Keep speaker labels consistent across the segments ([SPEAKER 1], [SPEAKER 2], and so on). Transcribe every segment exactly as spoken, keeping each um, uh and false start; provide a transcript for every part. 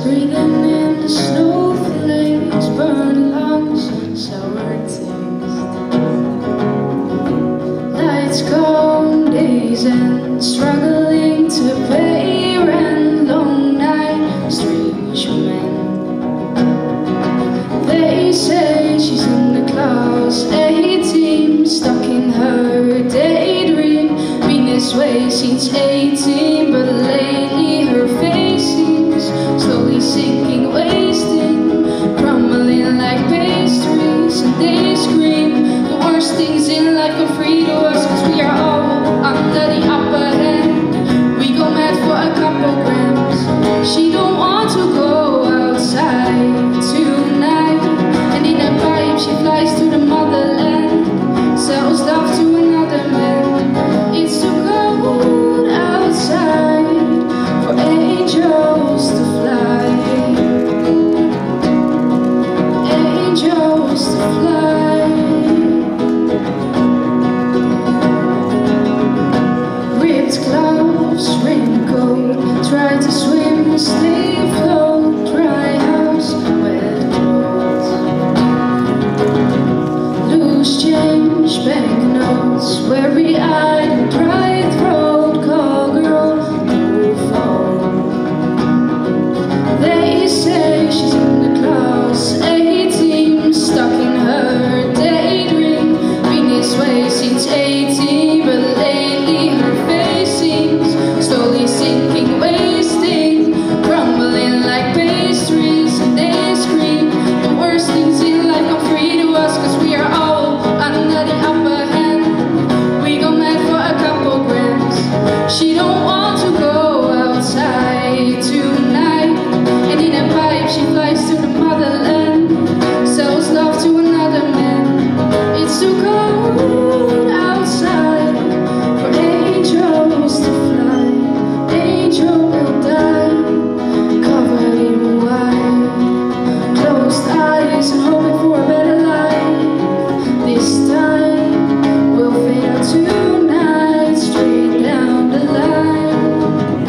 [SPEAKER 1] breathing in the snowflakes, burn lungs, sour taste. Lights gone, days and struggling to pay rent. Long night, strange men. They say she's in the class A team, stuck in her daydream. Been this way since eighteen, but lately her face seems slowly sinking, wasting, crumbling like pastries. And they scream the worst things in life are free to us, cause we are all under the upper hand. We go mad for a couple grams. She don't want to go outside tonight, and in a pipe she flies to the motherland, sells love to another man. It's too cold outside for angels to fly, angels to fly. Ripped gloves, raincoat, try to swim, stay afloat, dry house, wet clothes. Loose change, banknotes, weary-eyed and dry throat, call girl, no phone. They say she's in the class A team, stuck in her daydream. Been this way since eighteen, but lately her face seems slowly sinking, wasting, crumbling like pastries. And they scream the worst things in life come free to us, cause we are all under the upper hand. We go mad for a couple grams. She don't want to go outside tonight, and in a pipe she flies to the motherland, sells love to another man. It's too cold outside for angels to fly. Angel will die, covered in white, closed eyes and hoping for a better life. This time we'll fade out tonight, straight down the line.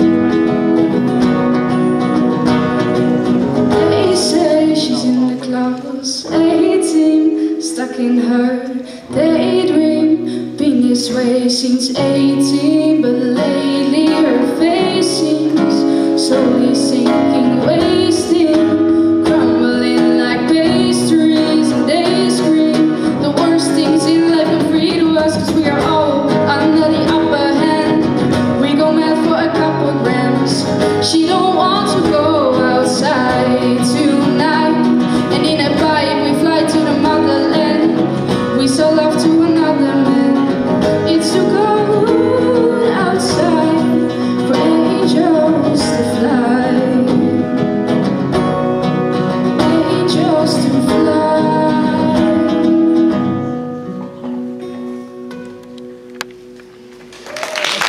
[SPEAKER 1] They say she's in the class A team, stuck in her daydream. Been this way since eighteen.